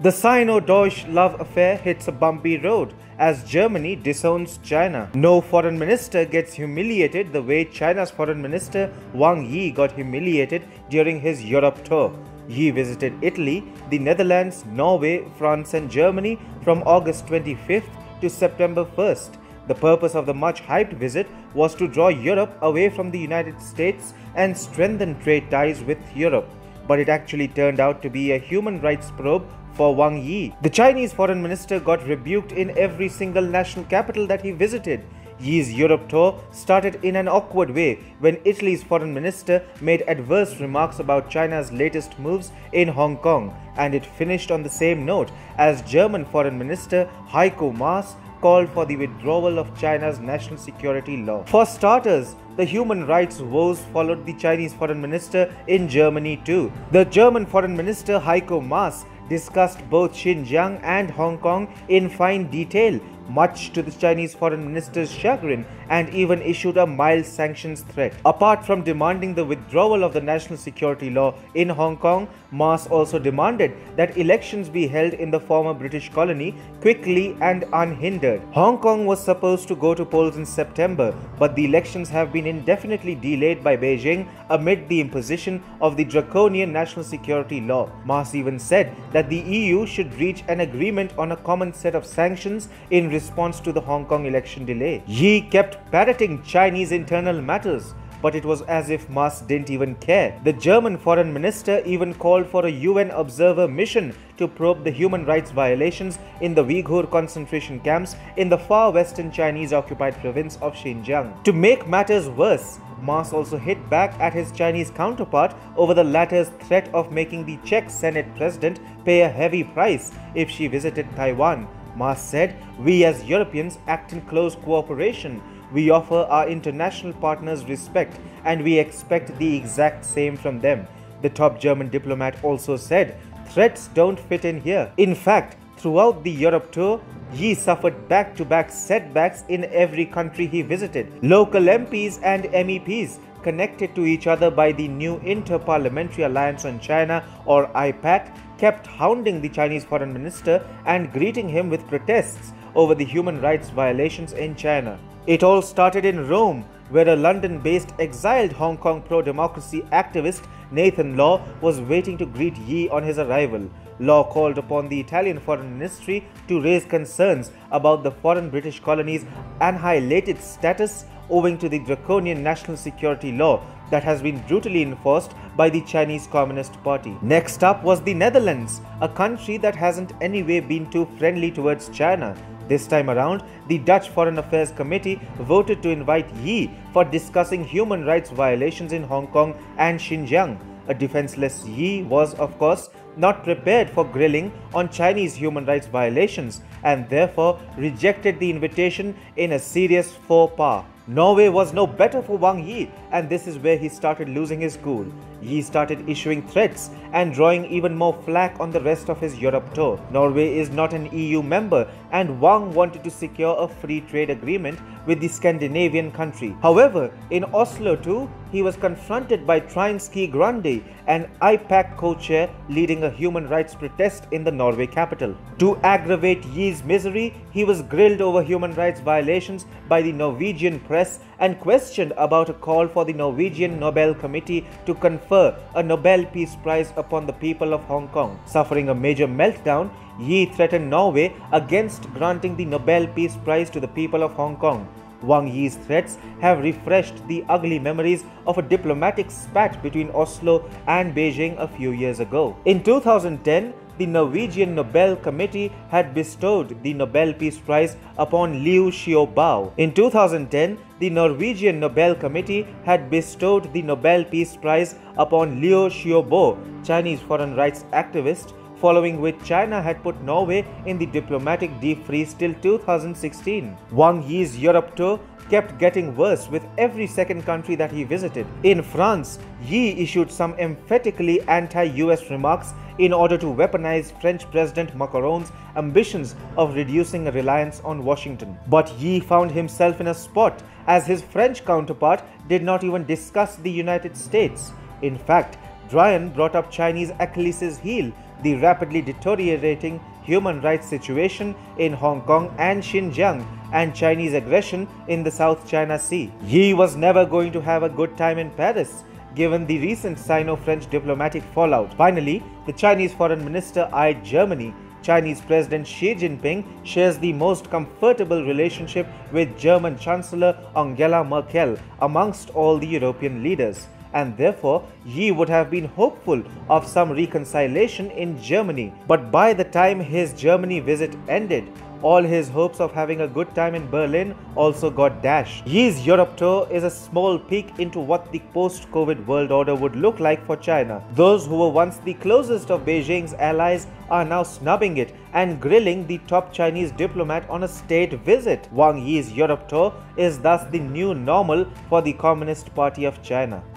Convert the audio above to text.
The Sino-Deutsche love affair hits a bumpy road as Germany disowns China. No foreign minister gets humiliated the way China's foreign minister Wang Yi got humiliated during his Europe tour. Yi visited Italy, the Netherlands, Norway, France and Germany from August 25th to September 1st. The purpose of the much-hyped visit was to draw Europe away from the United States and strengthen trade ties with Europe. But it actually turned out to be a human rights probe for Wang Yi. The Chinese foreign minister got rebuked in every single national capital that he visited. Yi's Europe tour started in an awkward way when Italy's foreign minister made adverse remarks about China's latest moves in Hong Kong, and it finished on the same note as German foreign minister Heiko Maas called for the withdrawal of China's national security law. For starters, the human rights woes followed the Chinese foreign minister in Germany too. The German foreign minister Heiko Maas discussed both Xinjiang and Hong Kong in fine detail, much to the Chinese foreign minister's chagrin, and even issued a mild sanctions threat. Apart from demanding the withdrawal of the national security law in Hong Kong, Maas also demanded that elections be held in the former British colony quickly and unhindered. Hong Kong was supposed to go to polls in September, but the elections have been indefinitely delayed by Beijing amid the imposition of the draconian national security law. Maas even said that the EU should reach an agreement on a common set of sanctions in response to the Hong Kong election delay. Yi kept parroting Chinese internal matters, but it was as if Maas didn't even care. The German foreign minister even called for a UN observer mission to probe the human rights violations in the Uyghur concentration camps in the far western Chinese occupied province of Xinjiang. To make matters worse, Maas also hit back at his Chinese counterpart over the latter's threat of making the Czech Senate president pay a heavy price if she visited Taiwan. Maas said, "We as Europeans act in close cooperation. We offer our international partners respect and we expect the exact same from them." The top German diplomat also said, "Threats don't fit in here." In fact, throughout the Europe tour, Yi suffered back-to-back setbacks in every country he visited. Local MPs and MEPs connected to each other by the new Inter-Parliamentary Alliance on China, or IPAC, kept hounding the Chinese foreign minister and greeting him with protests over the human rights violations in China. It all started in Rome, where a London-based exiled Hong Kong pro-democracy activist Nathan Law was waiting to greet Yi on his arrival. Law called upon the Italian Foreign Ministry to raise concerns about the foreign British colonies' annihilated status owing to the draconian national security law that has been brutally enforced by the Chinese Communist Party. Next up was the Netherlands, a country that hasn't anyway been too friendly towards China. This time around, the Dutch Foreign Affairs Committee voted to invite Yi for discussing human rights violations in Hong Kong and Xinjiang. A defenseless Yi was, of course, not prepared for grilling on Chinese human rights violations and therefore rejected the invitation in a serious faux pas. Norway was no better for Wang Yi, and this is where he started losing his cool. Yi started issuing threats and drawing even more flack on the rest of his Europe tour. Norway is not an EU member, and Wang wanted to secure a free trade agreement with the Scandinavian country. However, in Oslo too, he was confronted by Trine Skei Grande, an IPAC co-chair leading a human rights protest in the Norway capital. To aggravate Yi's misery, he was grilled over human rights violations by the Norwegian press and questioned about a call for the Norwegian Nobel Committee to confer a Nobel Peace Prize upon the people of Hong Kong. Suffering a major meltdown, Yi threatened Norway against granting the Nobel Peace Prize to the people of Hong Kong. Wang Yi's threats have refreshed the ugly memories of a diplomatic spat between Oslo and Beijing a few years ago. In 2010, the Norwegian Nobel Committee had bestowed the Nobel Peace Prize upon Liu Xiaobo. In 2010, the Norwegian Nobel Committee had bestowed the Nobel Peace Prize upon Liu Xiaobo, Chinese foreign rights activist, following which China had put Norway in the diplomatic deep freeze till 2016. Wang Yi's Europe tour kept getting worse with every second country that he visited. In France, Yi issued some emphatically anti-US remarks in order to weaponize French President Macron's ambitions of reducing a reliance on Washington. But Yi found himself in a spot as his French counterpart did not even discuss the United States. In fact, Drian brought up Chinese Achilles' heel the rapidly deteriorating human rights situation in Hong Kong and Xinjiang, and Chinese aggression in the South China Sea. Yi was never going to have a good time in Paris, given the recent Sino-French diplomatic fallout. Finally, the Chinese foreign minister eyed Germany. Chinese President Xi Jinping shares the most comfortable relationship with German Chancellor Angela Merkel amongst all the European leaders, and therefore Yi would have been hopeful of some reconciliation in Germany. But by the time his Germany visit ended, all his hopes of having a good time in Berlin also got dashed. Yi's Europe tour is a small peek into what the post-COVID world order would look like for China. Those who were once the closest of Beijing's allies are now snubbing it and grilling the top Chinese diplomat on a state visit. Wang Yi's Europe tour is thus the new normal for the Communist Party of China.